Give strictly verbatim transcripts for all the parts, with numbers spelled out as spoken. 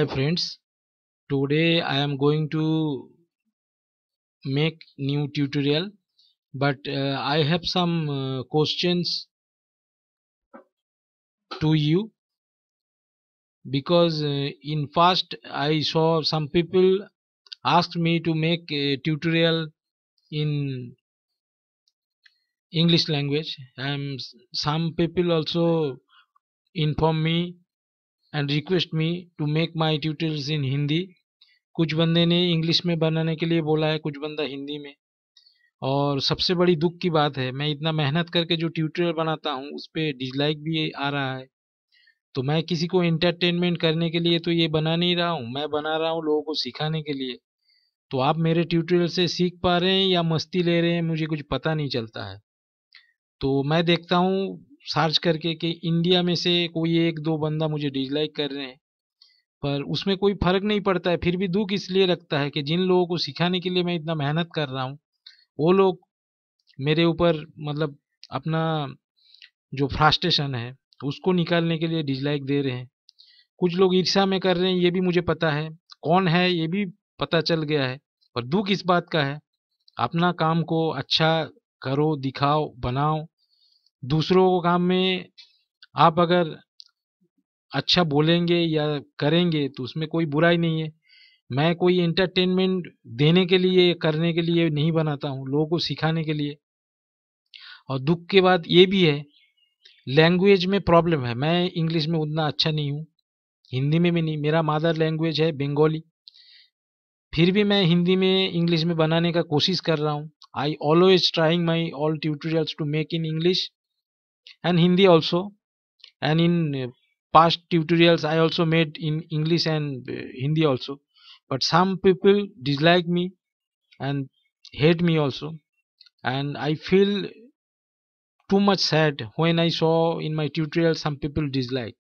friends, today I am going to make new tutorial, but uh, I have some uh, questions to you because uh, in past I saw some people asked me to make a tutorial in English language, and s- some people also inform me and request me to make my tutorials in Hindi. कुछ बंदे ने English में बनाने के लिए बोला है, कुछ बंदा हिंदी में। और सबसे बड़ी दुख की बात है, मैं इतना मेहनत करके जो ट्यूटोरियल बनाता हूँ उस पे डिसलाइक भी आ रहा है। तो मैं किसी को एंटरटेनमेंट करने के लिए तो ये बना नहीं रहा हूँ, मैं बना रहा हूँ लोगों को सिखाने के लिए। तो आप मेरे ट्यूटोरियल से सीख पा रहे हैं या मस्ती ले रहे हैं, मुझे कुछ पता नहीं चलता है। तो मैं देखता हूँ सर्च करके कि इंडिया में से कोई एक दो बंदा मुझे डिसलाइक कर रहे हैं, पर उसमें कोई फर्क नहीं पड़ता है। फिर भी दुख इसलिए लगता है कि जिन लोगों को सिखाने के लिए मैं इतना मेहनत कर रहा हूँ, वो लोग मेरे ऊपर मतलब अपना जो फ्रस्ट्रेशन है उसको निकालने के लिए डिसलाइक दे रहे हैं। कुछ लोग ईर्ष्या में कर रहे हैं, ये भी मुझे पता है। कौन है ये भी पता चल गया है। पर दुख इस बात का है, अपना काम को अच्छा करो, दिखाओ, बनाओ। दूसरों को काम में आप अगर अच्छा बोलेंगे या करेंगे तो उसमें कोई बुराई नहीं है। मैं कोई एंटरटेनमेंट देने के लिए करने के लिए नहीं बनाता हूँ, लोगों को सिखाने के लिए। और दुख की बात ये भी है, लैंग्वेज में प्रॉब्लम है। मैं इंग्लिश में उतना अच्छा नहीं हूँ, हिंदी में भी नहीं। मेरा मदर लैंग्वेज है बंगाली, फिर भी मैं हिंदी में इंग्लिश में बनाने का कोशिश कर रहा हूँ। I always trying my all tutorials to make in English and Hindi also, and in past tutorials I also made in English and uh, Hindi also. But some people dislike me and hate me also, and I feel too much sad when I saw in my tutorial some people dislike.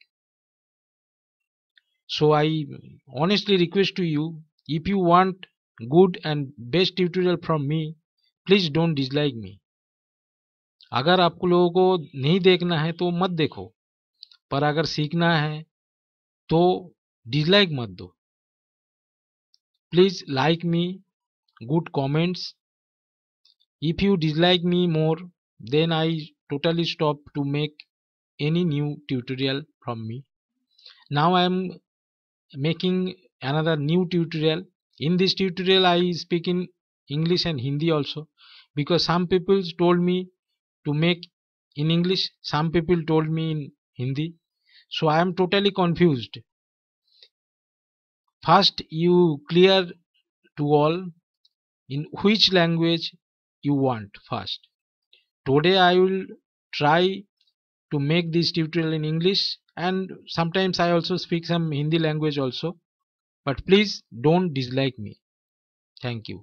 So I honestly request to you, if you want good and best tutorial from me, please don't dislike me. अगर आपको लोगों को नहीं देखना है तो मत देखो, पर अगर सीखना है तो डिसलाइक मत दो। Please like me, good comments. If you dislike me more, then I totally stop to make any new tutorial from me. Now I am making another new tutorial. In this tutorial I speak in English and Hindi also, because some people told me to make in English, some people told me in Hindi, so I am totally confused. First you clear to all in which language you want first. Today I will try to make this tutorial in English, and sometimes I also speak some Hindi language also, but please don't dislike me. Thank you.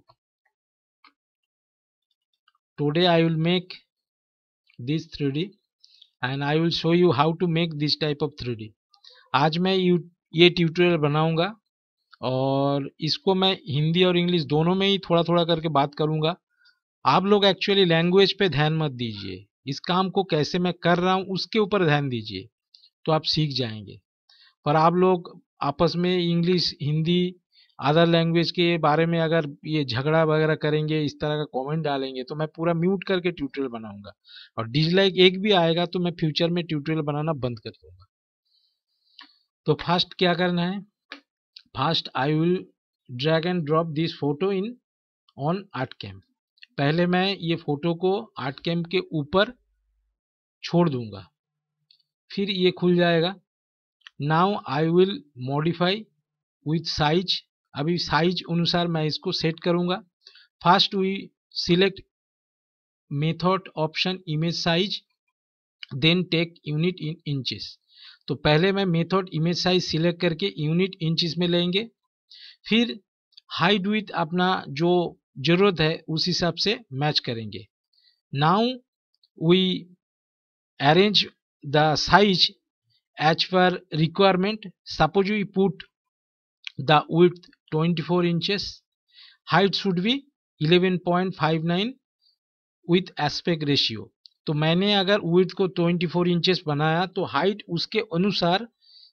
Today I will make this three D and I will show you how to make this type of three D. आज मैं you ये tutorial बनाऊंगा और इसको मैं हिंदी और English दोनों में ही थोड़ा थोड़ा करके बात करूंगा। आप लोग एक्चुअली लैंग्वेज पे ध्यान मत दीजिए, इस काम को कैसे मैं कर रहा हूं उसके ऊपर ध्यान दीजिए, तो आप सीख जाएंगे। पर आप लोग आपस में इंग्लिश, हिंदी, अदर लैंग्वेज के बारे में अगर ये झगड़ा वगैरह करेंगे, इस तरह का कमेंट डालेंगे, तो मैं पूरा म्यूट करके ट्यूटोरियल बनाऊंगा। और डिसलाइक एक भी आएगा तो मैं फ्यूचर में ट्यूटोरियल बनाना बंद कर दूंगा। तो फर्स्ट क्या करना है, first I will drag and drop this photo in on ArtCAM. पहले मैं ये फोटो को आर्टकैम के ऊपर छोड़ दूंगा, फिर ये खुल जाएगा। Now I will modify with size. अभी साइज अनुसार मैं इसको सेट करूंगा। First we select method option image size, then take unit in inches. तो पहले मैं मेथड इमेज साइज सिलेक्ट करके यूनिट इंचेस में लेंगे, फिर हाइट विथ अपना जो जरूरत है उस हिसाब से मैच करेंगे। Now we arrange the size as per requirement. Suppose we put the width twenty-four inches, height should be eleven point five nine with aspect ratio. तो मैंने अगर width को चौबीस इंचेस बनाया तो हाइट उसके अनुसार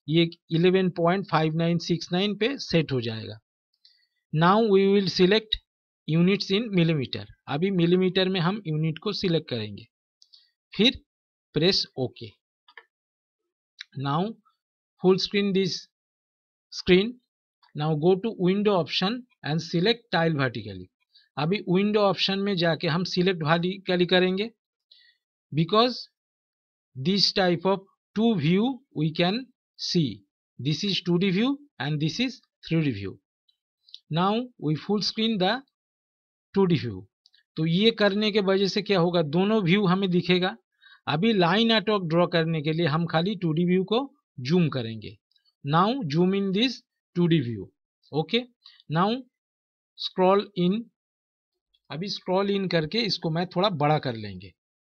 ये eleven point five nine six nine पे सेट हो जाएगा। Now we will select units in millimetre. अभी मिलीमीटर में हम यूनिट को सिलेक्ट करेंगे, फिर press okay. Now full screen this screen. Now go to window option and select tile vertically. अभी विंडो ऑप्शन में जाके हम सिलेक्ट वर्टिकली करेंगे, because this type of to view we can see. This is two D view and this is three D view. Now we full screen the two D view. तो ये करने के वजह से क्या होगा, दोनों व्यू हमें दिखेगा। अभी लाइन आर्टवर्क ड्रॉ करने के लिए हम खाली टू डी व्यू को जूम करेंगे। Now zoom in this two D view. Okay, now scroll in. अभी स्क्रॉल इन करके इसको मैं थोड़ा बड़ा कर लेंगे।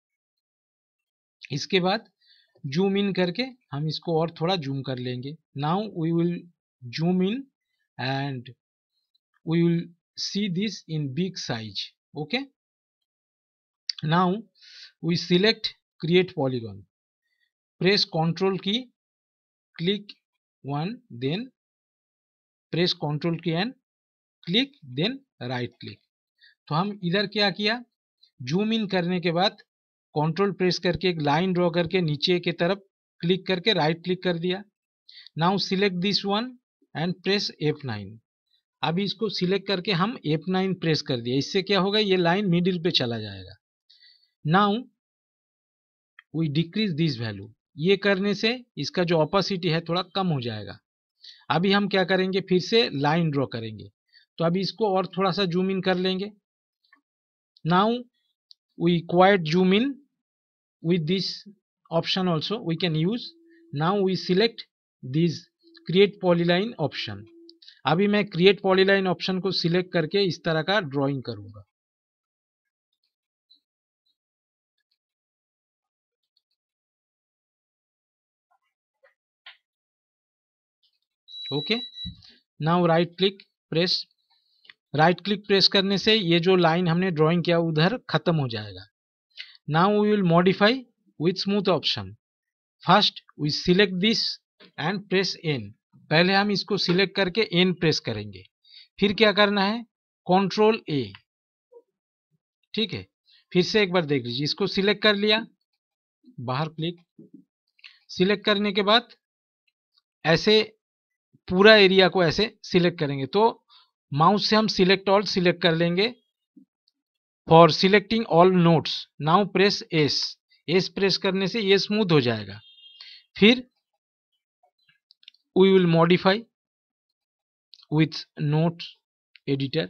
इसके बाद जूम इन करके हम इसको और थोड़ा जूम कर लेंगे। Now we will zoom in and we will see this in big size. Okay, now we select create polygon, press ctrl key, click one, then press ctrl key and click, then right click। तो हम इधर क्या किया, zoom in करने के बाद control press करके एक लाइन ड्रॉ करके नीचे की तरफ क्लिक करके राइट क्लिक कर दिया। Now select this one and press F nine. अभी इसको सिलेक्ट करके हम एफ नाइन प्रेस कर दिया। इससे क्या होगा, ये लाइन मिडिल पे चला जाएगा। Now we decrease this value. ये करने से इसका जो ऑपोसिटी है थोड़ा कम हो जाएगा। अभी हम क्या करेंगे, फिर से लाइन ड्रॉ करेंगे। तो अभी इसको और थोड़ा सा जूम इन कर लेंगे। Now we quite zoom in with this option also we can use. Now we select this create polyline option. अभी मैं क्रिएट पॉलीलाइन ऑप्शन को सिलेक्ट करके इस तरह का ड्राइंग करूंगा। Okay, now right click press. Right click press करने से ये जो लाइन हमने ड्राइंग किया उधर खत्म हो जाएगा। Now we will modify with smooth option. First we select this and press N. पहले हम इसको सिलेक्ट करके एन प्रेस करेंगे, फिर क्या करना है, कंट्रोल ए। ठीक है, फिर से एक बार देख लीजिए। इसको सिलेक्ट कर लिया, बाहर क्लिक। सिलेक्ट करने के बाद ऐसे पूरा एरिया को ऐसे सिलेक्ट करेंगे। तो माउस से हम सिलेक्ट ऑल सिलेक्ट कर लेंगे for selecting all notes. Now press S. S प्रेस करने से ये स्मूथ हो जाएगा। फिर we will modify with note editor.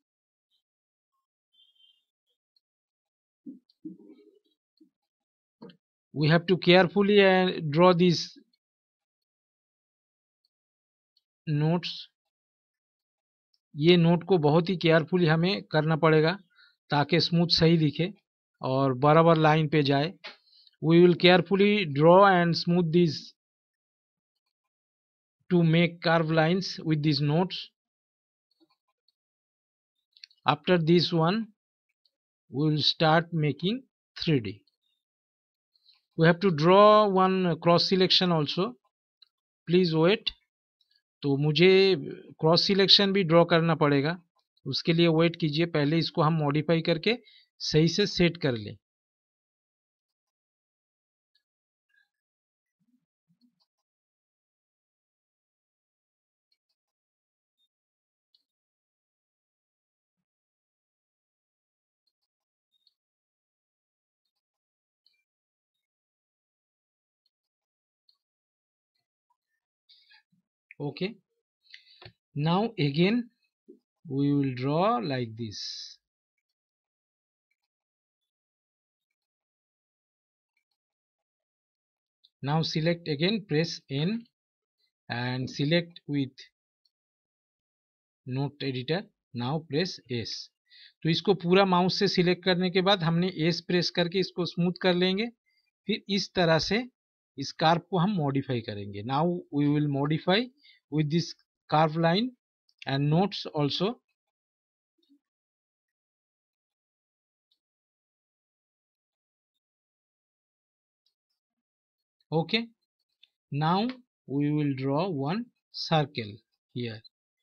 we have to carefully uh, draw these notes। ये नोट को बहुत ही केयरफुली हमें करना पड़ेगा ताकि स्मूथ सही दिखे और बराबर लाइन पे जाए। we will carefully draw and smooth these to make curved lines with these notes। after this one we will start making three D। we have to draw one cross selection also, please wait। तो मुझे cross selection भी draw करना पड़ेगा, उसके लिए wait कीजिए। पहले इसको हम मॉडिफाई करके सही से सेट कर लें। Okay, now again we will draw like this। now select again, press N and select with note editor। now press S। तो इसको पूरा माउस से सिलेक्ट करने के बाद हमने S प्रेस करके इसको स्मूथ कर लेंगे। फिर इस तरह से इस कार्व को हम मॉडिफाई करेंगे। Now we will modify with this carve line and notes also। okay, now we will draw one circle here.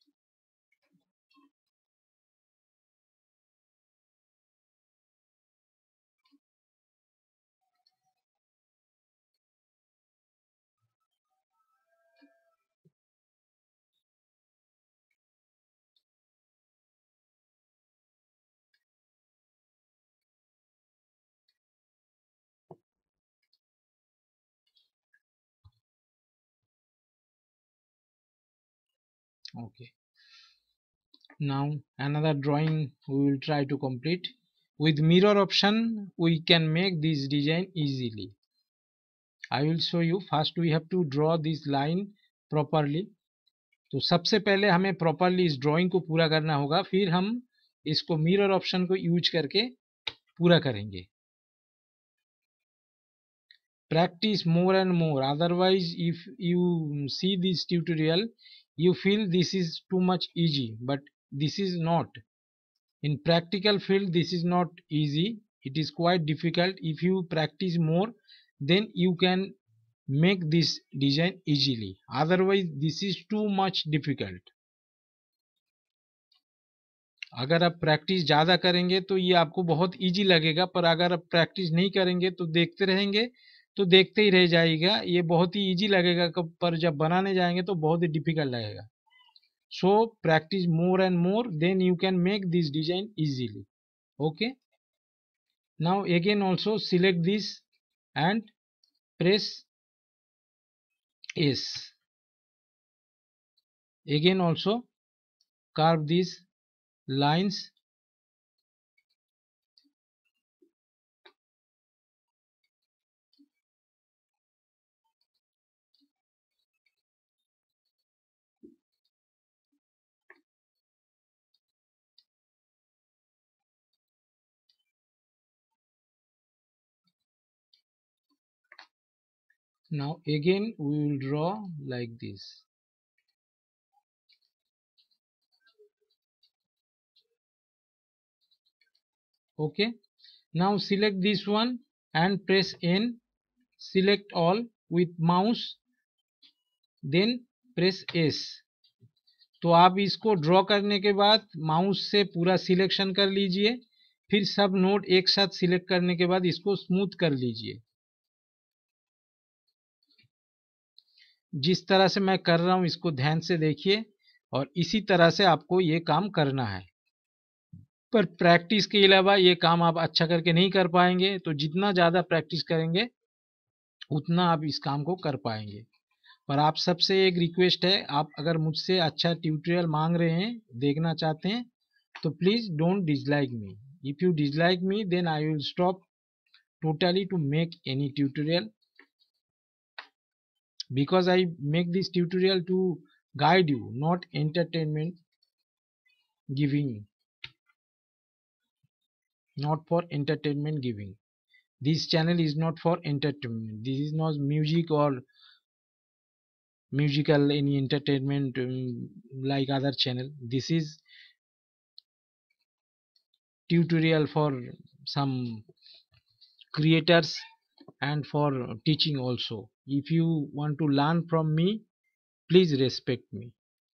Okay, now another drawing we will try to complete. With mirror option we can make this design easily. I will show you. First we have to draw this line properly. तो सबसे पहले हमें properly इस drawing को पूरा करना होगा, फिर हम इसको मिरर ऑप्शन को यूज करके पूरा करेंगे. Practice more and more, otherwise if you see this tutorial you feel this is too much easy, but this is not. In practical field this is not easy, it is quite difficult. If you practice more then you can make this design easily, otherwise this is too much difficult. अगर आप practice ज़्यादा करेंगे तो ये आपको बहुत easy लगेगा, पर अगर आप प्रैक्टिस नहीं करेंगे तो देखते रहेंगे तो देखते ही रह जाएगा. ये बहुत ही इजी लगेगा, पर जब बनाने जाएंगे तो बहुत ही डिफिकल्ट लगेगा. So practice more and more, then you can make this design easily. Okay, now again also select this and press S. Again also carve these lines. Now again we will draw like this. Okay, now select this one and press N. Select all with mouse, then press S. तो आप इसको draw करने के बाद mouse से पूरा selection कर लीजिए, फिर सब नोड एक साथ सिलेक्ट करने के बाद इसको स्मूथ कर लीजिए. जिस तरह से मैं कर रहा हूं इसको ध्यान से देखिए, और इसी तरह से आपको ये काम करना है. पर प्रैक्टिस के अलावा ये काम आप अच्छा करके नहीं कर पाएंगे, तो जितना ज़्यादा प्रैक्टिस करेंगे उतना आप इस काम को कर पाएंगे. पर आप सबसे एक रिक्वेस्ट है, आप अगर मुझसे अच्छा ट्यूटोरियल मांग रहे हैं, देखना चाहते हैं, तो please don't dislike me. If you dislike me then I will stop totally to make any tutorial, because I make this tutorial to guide you, not entertainment giving, not for entertainment giving. This channel is not for entertainment. This is not music or musical any entertainment um, like other channel. This is tutorial for some creators and for teaching also. If you want to learn from me, please respect me.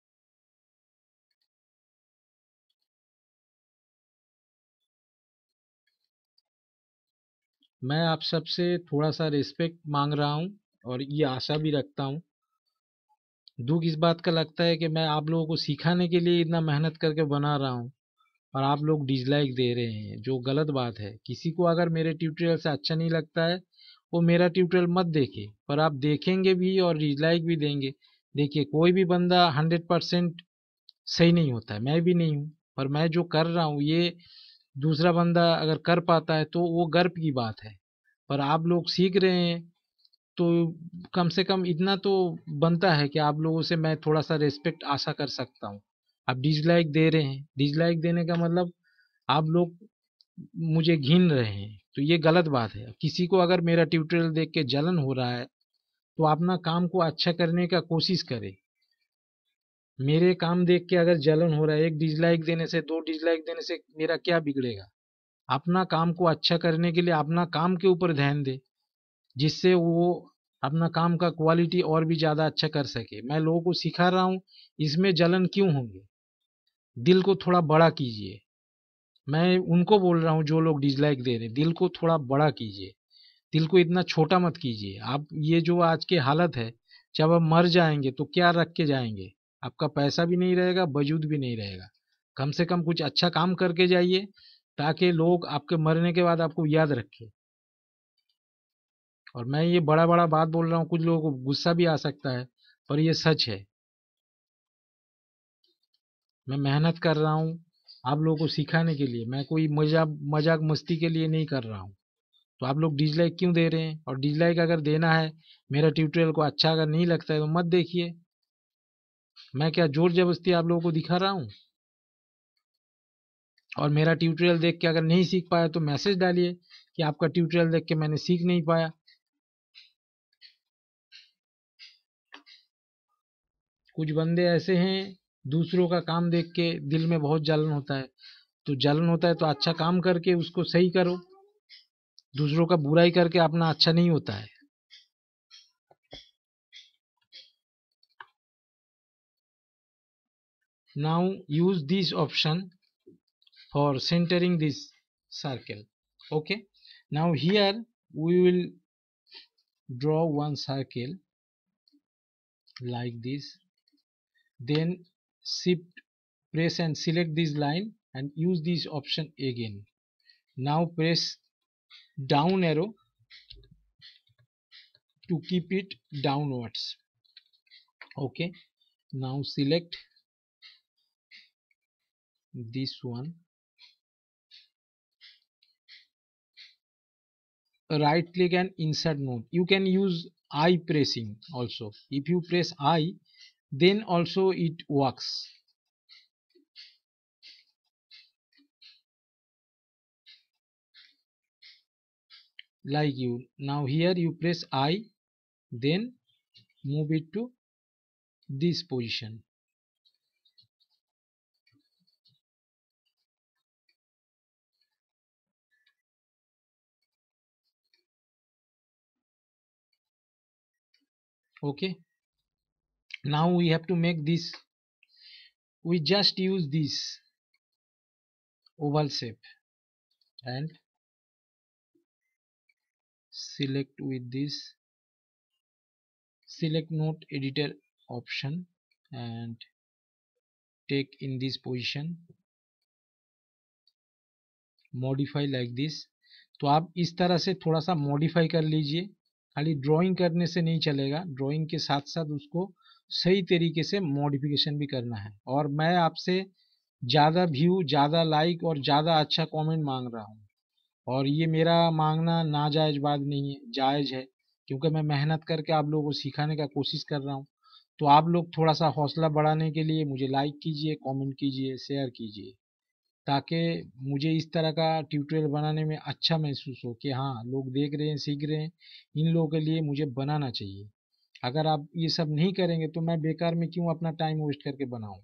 मैं आप सबसे थोड़ा सा respect मांग रहा हूँ और ये आशा भी रखता हूँ. दुख इस बात का लगता है कि मैं आप लोगों को सिखाने के लिए इतना मेहनत करके बना रहा हूँ और आप लोग डिसलाइक दे रहे हैं, जो गलत बात है. किसी को अगर मेरे ट्यूटोरियल से अच्छा नहीं लगता है वो मेरा ट्यूटोरियल मत देखे, पर आप देखेंगे भी और डिसलाइक भी देंगे. देखिए, कोई भी बंदा हंड्रेड परसेंट सही नहीं होता है, मैं भी नहीं हूँ, पर मैं जो कर रहा हूँ ये दूसरा बंदा अगर कर पाता है तो वो गर्व की बात है. पर आप लोग सीख रहे हैं तो कम से कम इतना तो बनता है कि आप लोगों से मैं थोड़ा सा रेस्पेक्ट आशा कर सकता हूँ. आप डिसलाइक दे रहे हैं, डिसलाइक देने का मतलब आप लोग मुझे घिन रहे हैं, तो ये गलत बात है. किसी को अगर मेरा ट्यूटोरियल देख के जलन हो रहा है तो अपना काम को अच्छा करने का कोशिश करे. मेरे काम देख के अगर जलन हो रहा है, एक डिसलाइक देने से, दो डिसलाइक देने से मेरा क्या बिगड़ेगा. अपना काम को अच्छा करने के लिए अपना काम के ऊपर ध्यान दे, जिससे वो अपना काम का क्वालिटी और भी ज़्यादा अच्छा कर सके। मैं लोगों को सिखा रहा हूँ, इसमें जलन क्यों होंगे? दिल को थोड़ा बड़ा कीजिए। मैं उनको बोल रहा हूँ जो लोग डिसलाइक दे रहे हैं, दिल को थोड़ा बड़ा कीजिए, दिल को इतना छोटा मत कीजिए। आप ये जो आज की हालत है, जब आप मर जाएंगे तो क्या रख के जाएंगे? आपका पैसा भी नहीं रहेगा, वजूद भी नहीं रहेगा। कम से कम कुछ अच्छा काम करके जाइए, ताकि लोग आपके मरने के बाद आपको याद रखें। और मैं ये बड़ा बड़ा बात बोल रहा हूँ, कुछ लोगों को गुस्सा भी आ सकता है, पर ये सच है। मैं मेहनत कर रहा हूँ आप लोगों को सिखाने के लिए, मैं कोई मजाक मजाक मस्ती के लिए नहीं कर रहा हूँ। तो आप लोग डिसलाइक क्यों दे रहे हैं? और डिसलाइक अगर देना है, मेरा ट्यूटोरियल को अच्छा अगर नहीं लगता है तो मत देखिए। मैं क्या जोर जबरदस्ती आप लोगों को दिखा रहा हूँ? और मेरा ट्यूटोरियल देख के अगर नहीं सीख पाया तो मैसेज डालिए कि आपका ट्यूटोरियल देख के मैंने सीख नहीं पाया। कुछ बंदे ऐसे हैं, दूसरों का काम देख के दिल में बहुत जलन होता है। तो जलन होता है तो अच्छा काम करके उसको सही करो। दूसरों का बुराई करके अपना अच्छा नहीं होता है। Now use this option for centering this circle. Okay, now here we will draw one circle like this, then shift press and select this line and use this option again. Now press down arrow to keep it downwards. Okay, now select this one, right click and insert node. You can use I pressing also. If you press I, then also it works. Like you now here you press I, then move it to this position. Okay, now we have to make this. We just use this oval shape and select with this, select node editor option and take in this position, modify like this. तो आप इस तरह से थोड़ा सा modify कर लीजिए। खाली ड्राइंग करने से नहीं चलेगा, ड्राइंग के साथ साथ उसको सही तरीके से मॉडिफिकेशन भी करना है। और मैं आपसे ज़्यादा व्यू, ज़्यादा लाइक और ज़्यादा अच्छा कमेंट मांग रहा हूँ। और ये मेरा मांगना नाजायज़ बात नहीं है, जायज़ है, क्योंकि मैं मेहनत करके आप लोगों को सिखाने का कोशिश कर रहा हूँ। तो आप लोग थोड़ा सा हौसला बढ़ाने के लिए मुझे लाइक कीजिए, कमेंट कीजिए, शेयर कीजिए, ताकि मुझे इस तरह का ट्यूटोरियल बनाने में अच्छा महसूस हो कि हाँ, लोग देख रहे हैं, सीख रहे हैं, इन लोगों के लिए मुझे बनाना चाहिए। अगर आप ये सब नहीं करेंगे तो मैं बेकार में क्यों अपना टाइम वेस्ट करके बनाऊं।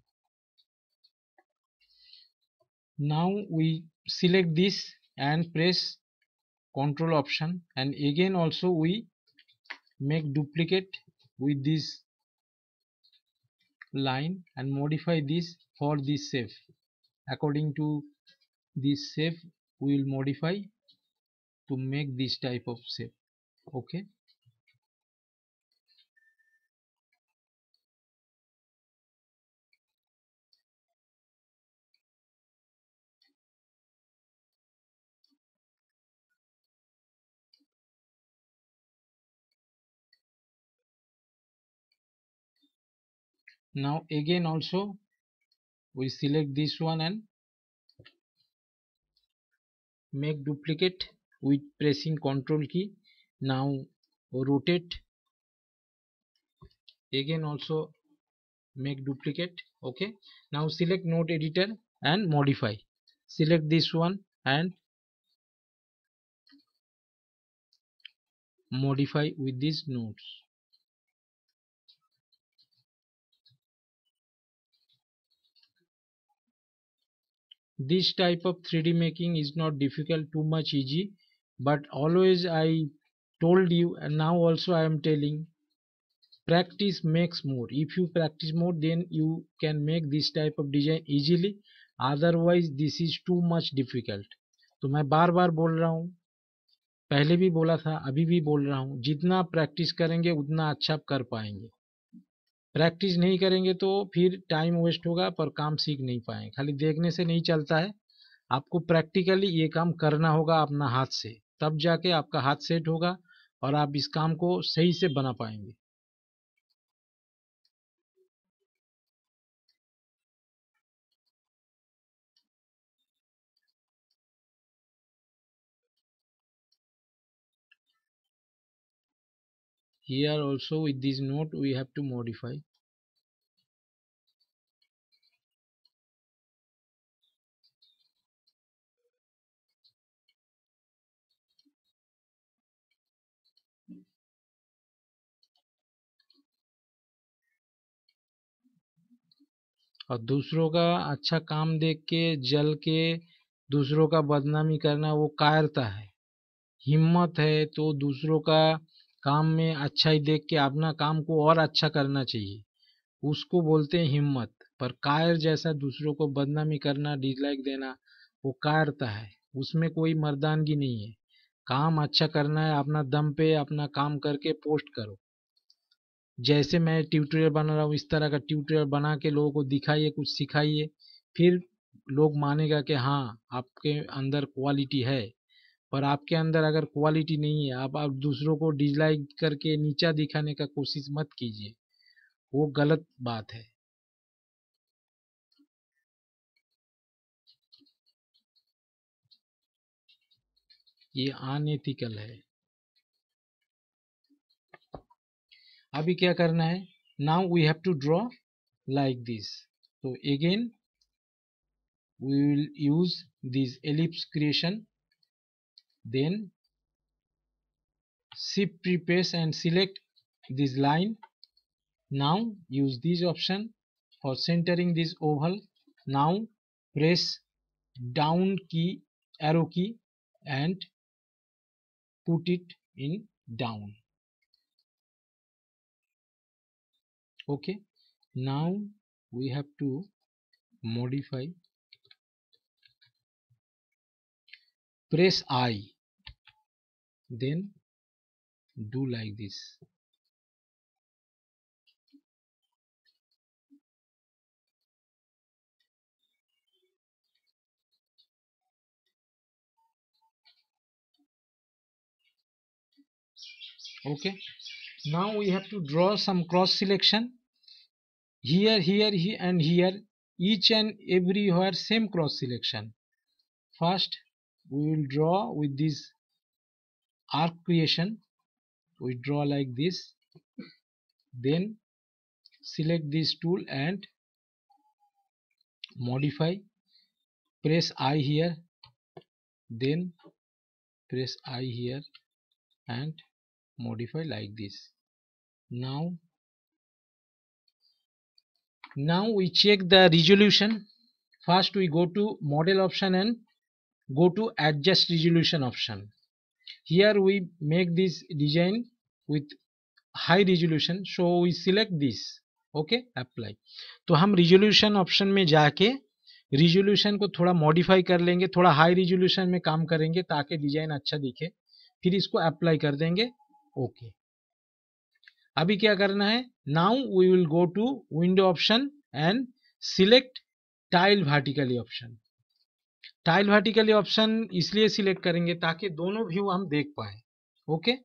Now we select this and press control option, and again also we make duplicate with this line and modify this for this shape. According to this shape we will modify to make this type of shape. Okay, now again also we select this one and make duplicate with pressing control key. Now rotate, again also make duplicate. Okay, now select node editor and modify, select this one and modify with these nodes. This type of three D making is not difficult, too much easy, but always I told you, and now also I am telling, practice makes more. If you practice more, then you can make this type of design easily, otherwise this is too much difficult. तो मैं बार बार बोल रहा हूँ, पहले भी बोला था, अभी भी बोल रहा हूँ, जितना प्रैक्टिस करेंगे उतना अच्छा कर पाएंगे। प्रैक्टिस नहीं करेंगे तो फिर टाइम वेस्ट होगा, पर काम सीख नहीं पाएंगे। खाली देखने से नहीं चलता है, आपको प्रैक्टिकली ये काम करना होगा अपना हाथ से, तब जाके आपका हाथ सेट होगा और आप इस काम को सही से बना पाएंगे। Here also with this note we have to modify. और दूसरों का अच्छा काम देख के जल के दूसरों का बदनामी करना वो कायरता है। हिम्मत है तो दूसरों का काम में अच्छाई देख के अपना काम को और अच्छा करना चाहिए, उसको बोलते हैं हिम्मत। पर कायर जैसा दूसरों को बदनामी करना, डिसलाइक देना, वो कायरता है, उसमें कोई मर्दानगी नहीं है। काम अच्छा करना है, अपना दम पे अपना काम करके पोस्ट करो। जैसे मैं ट्यूटोरियल बना रहा हूँ इस तरह का ट्यूटोरियल बना के लोगों को दिखाइए, कुछ सिखाइए, फिर लोग मानेगा कि हाँ आपके अंदर क्वालिटी है। पर आपके अंदर अगर क्वालिटी नहीं है, आप आप दूसरों को डिसलाइक करके नीचा दिखाने का कोशिश मत कीजिए, वो गलत बात है। ये अनएथिकल है। अभी क्या करना है, now we have to draw like this. तो again we will use this ellipse creation, then shift press and select this line. Now use this option for centering this oval. Now press down key, arrow key, and put it in down. Okay, now we have to modify. Press I, then do like this. Okay, now we have to draw some cross selection here, here, here and here, each and everywhere same cross selection. First we will draw with this arc creation. We draw like this, then select this tool and modify. Press I here, then press I here and modify like this. Now now we check the resolution. First we go to model option and go to adjust resolution option. Here we make this design with high resolution, so we select this. Okay, apply. तो हम resolution option में जाके resolution को थोड़ा modify कर लेंगे, थोड़ा high resolution में काम करेंगे ताकि डिजाइन अच्छा दिखे, फिर इसको अप्लाई कर देंगे। ओके, अभी क्या करना है, now we will go to window option and select tile vertically option. Tile vertically option इसलिए सिलेक्ट करेंगे ताकि दोनों व्यू हम देख पाए। Okay,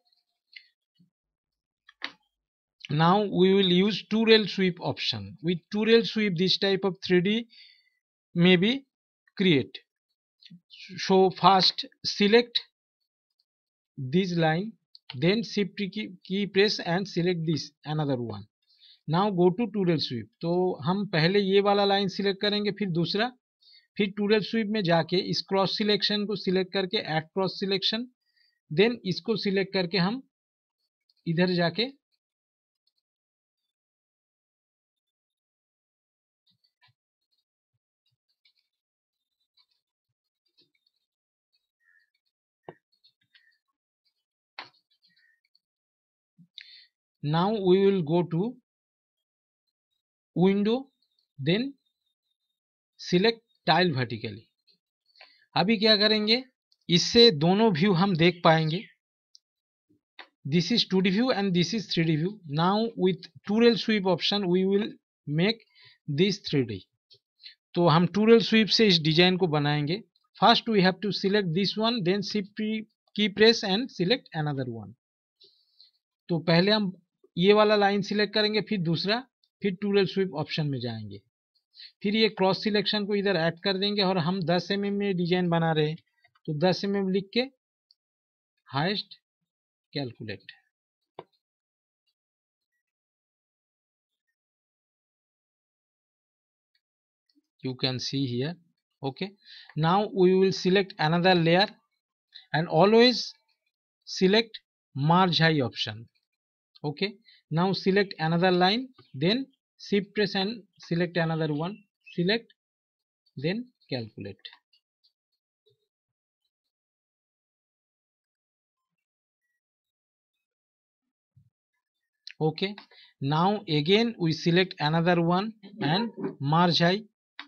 now we will use two rail sweep option. With two rail sweep this type of three D may be create. So first select this line, then shift key, key press and select this another one. Now go to two rail sweep. तो हम पहले ये वाला line select करेंगे, फिर दूसरा, फिर to rail SVEEP में जाके इस क्रॉस सिलेक्शन को सिलेक्ट करके ऐड क्रॉस सिलेक्शन, देन इसको सिलेक्ट करके हम इधर जाके now we will go to window, then select tile vertically. अभी क्या करेंगे, इससे दोनों व्यू हम देख पाएंगे. This is two D view and this is three D view. Now with two rail sweep option we will make this three D. तो हम टू रेल स्वीप से इस डिजाइन को बनाएंगे. First we have to select this one, then shift key press and select another one. तो पहले हम ये वाला लाइन सिलेक्ट करेंगे, फिर दूसरा, फिर टू रेल स्वीप ऑप्शन में जाएंगे, फिर ये क्रॉस सिलेक्शन को इधर ऐड कर देंगे. और हम टेन एम एम में डिजाइन बना रहे हैं, तो टेन एम एम लिख के height calculate. You can see here. Okay, now we will select another layer and always select merge high option. Okay, now select another line, then shift press and select another one, select, then calculate. Okay, now again we select another one and merge high.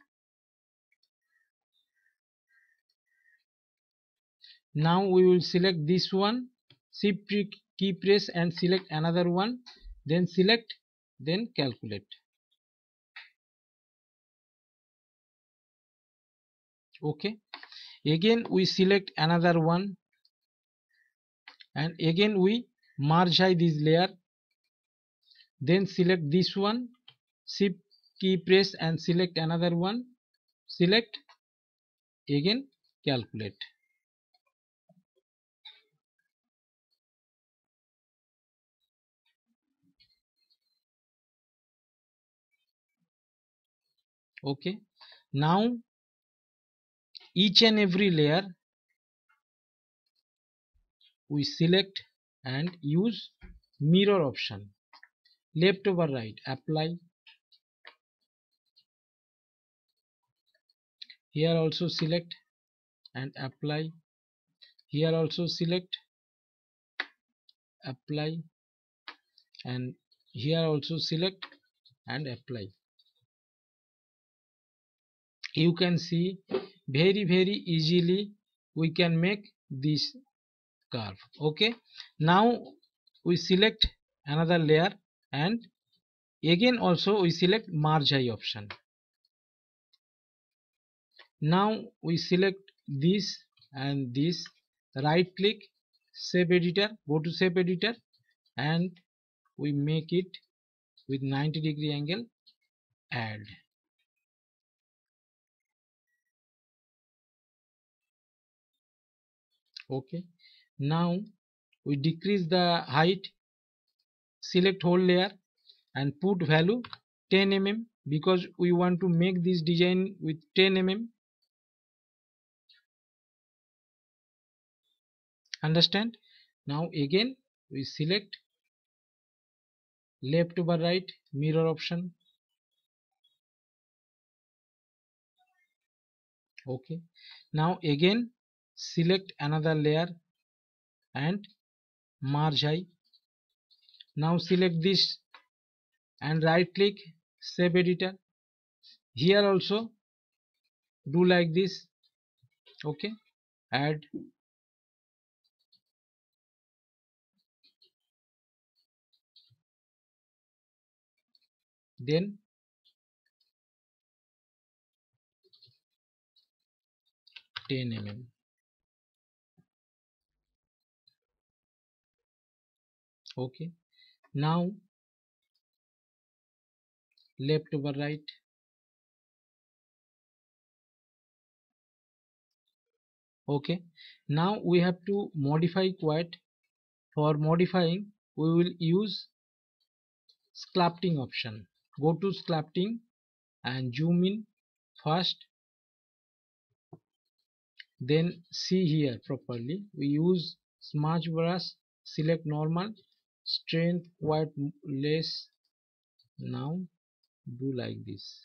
Now we will select this one, shift key press and select another one, then select, then calculate. Okay, again we select another one and again we merge high this layer, then select this one, shift key press and select another one, select, again calculate. Okay, now each and every layer we select and use mirror option, left over right, apply. Here also select and apply. Here also select, apply, and here also select and apply. You can see very very easily we can make this curve. Okay, now we select another layer and again also we select merge high option. Now we select this and this, right click, shape editor, go to shape editor and we make it with ninety degree angle, add. Okay, now we decrease the height, select whole layer and put value ten millimeters because we want to make this design with ten millimeters. Understand? Now again we select left over right mirror option. Okay, now again select another layer and merge high. Now select this and right click, shape editor. Here also do like this. Okay, add. Then ten millimeters. Okay, now left over right. Okay, now we have to modify quite. For modifying we will use sculpting option. Go to sculpting and zoom in first, then see here properly. We use smudge brush, select normal, strength quite less. Now do like this.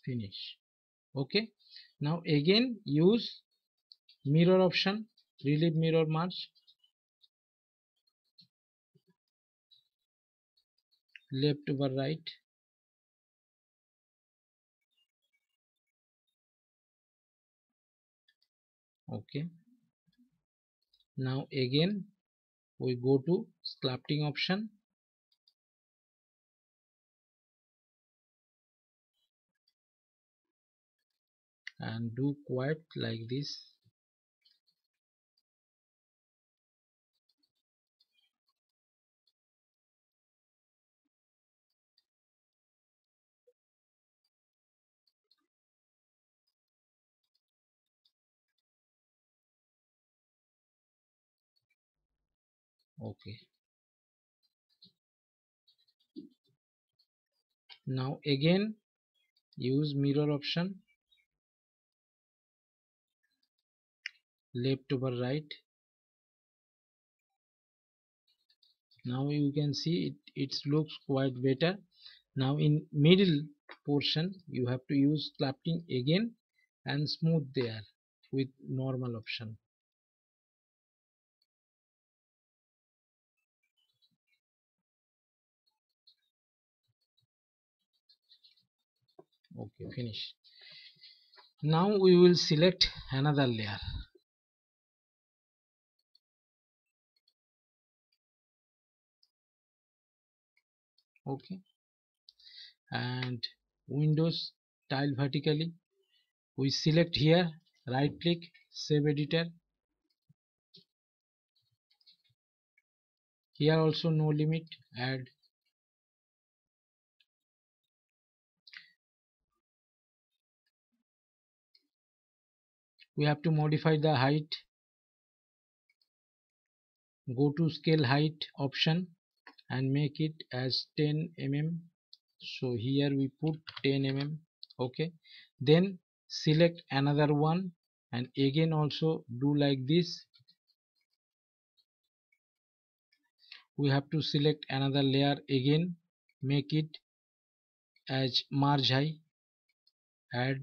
finish. Okay, now again use mirror option, relieve mirror merge, left over right, okay. Now again we go to sculpting option, and do quite like this. Okay, now again use mirror option, left over right. Now you can see it, it looks quite better. Now in middle portion you have to use sculpting again and smooth there with normal option. Okay, finish. Now we will select another layer. Okay, and Windows tile vertically, we select here, right click, save editor. Here also no limit, add. We have to modify the height. Go to scale height option and make it as ten millimeters. So here we put ten millimeters. Okay, then select another one and again also do like this. We have to select another layer again, make it as marge high, add.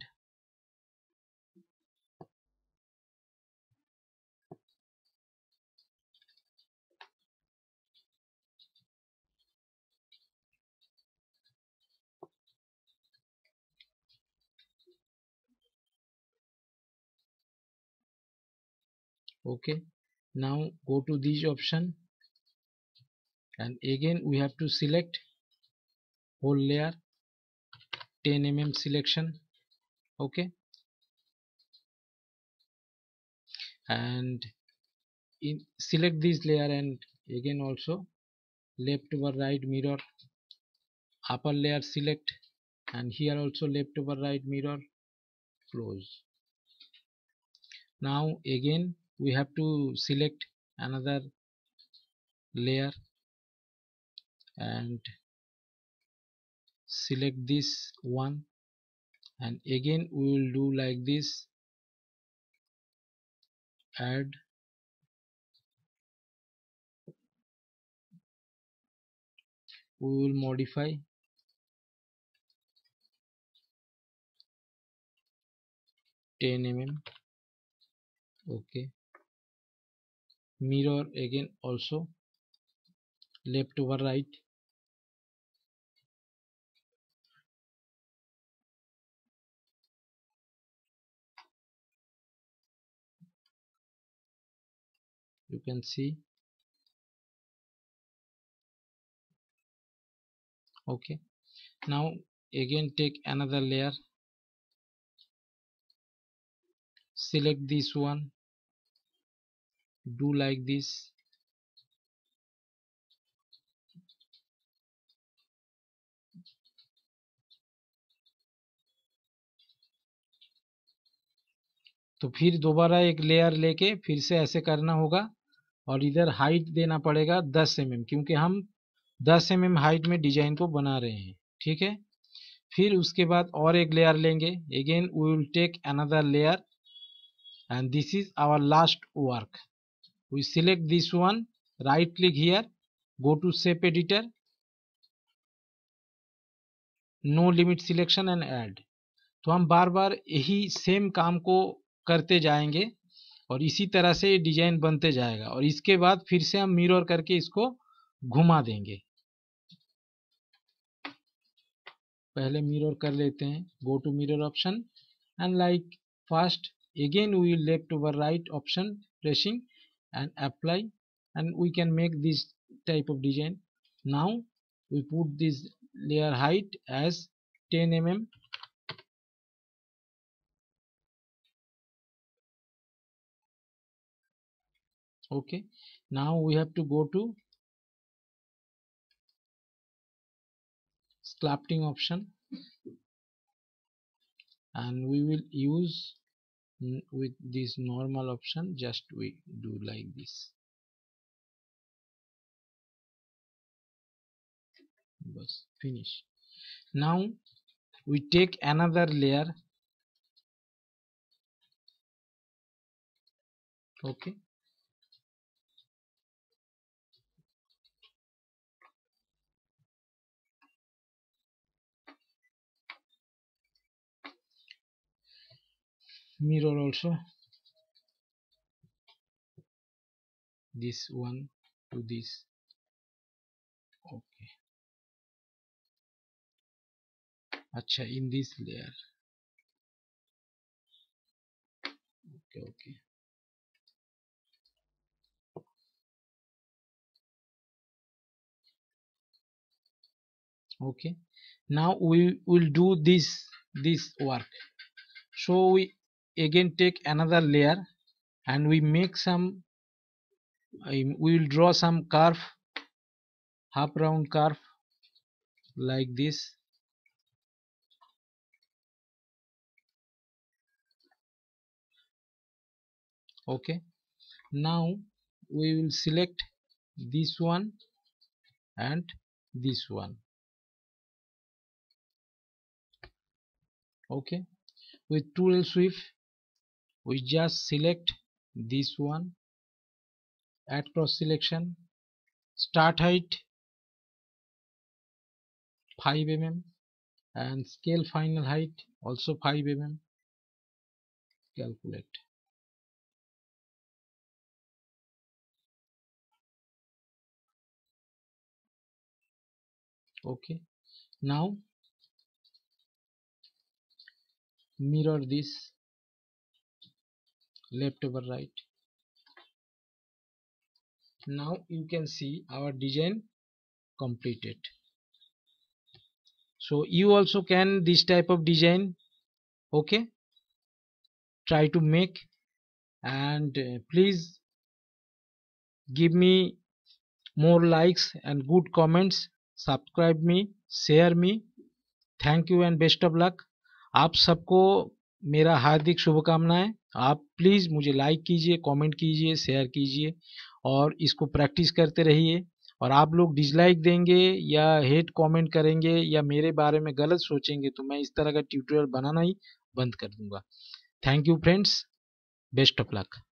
Okay, now go to this option and again we have to select whole layer, ten millimeter selection. Okay, and in select this layer and again also left over right mirror, upper layer select, and here also left over right mirror, close. Now again we have to select another layer and select this one and again we will do like this, add. We will modify ten millimeters. Okay, mirror again also left over right, you can see. Okay, now again take another layer, select this one, do like this. तो फिर दोबारा एक layer लेके फिर से ऐसे करना होगा और इधर हाइट देना पड़ेगा दस एम एम, क्योंकि हम दस एम एम हाइट में डिजाइन को बना रहे हैं. ठीक है, फिर उसके बाद और एक लेयर लेंगे. Again we will take another layer and this is our last work. We select this one, right click here, go to shape editor, no limit selection and add. तो हम बार बार यही सेम काम को करते जाएंगे और इसी तरह से डिजाइन बनते जाएगा और इसके बाद फिर से हम मिरर करके इसको घुमा देंगे। पहले मिरर कर लेते हैं, go to mirror option and like fast again we will left over right option pressing and apply and we can make this type of design. Now we put this layer height as ten millimeters. Okay, now we have to go to sculpting option and we will use with this normal option, just we do like this. Bas, finish. Now we take another layer. Okay, mirror also this one to this. Okay, acha, in this layer. Okay, okay, okay. Now we will do this this work. So we again take another layer and we make some we will draw some curve, half round curve like this. Okay, now we will select this one and this one. Okay, with tool sweep we just select this one, add cross selection, start height five millimeters and scale final height also five millimeters. Calculate. Okay, now mirror this left over right. Now you can see our design completed. So you also can this type of design. Okay, try to make and uh, please give me more likes and good comments, subscribe me, share me. Thank you and best of luck. आप सबको मेरा हार्दिक शुभकामनाएं। आप please मुझे like कीजिए, comment कीजिए, share कीजिए और इसको प्रैक्टिस करते रहिए। और आप लोग डिसलाइक देंगे या हेट कमेंट करेंगे या मेरे बारे में गलत सोचेंगे तो मैं इस तरह का ट्यूटोरियल बनाना ही बंद कर दूंगा। Thank you friends, best of luck.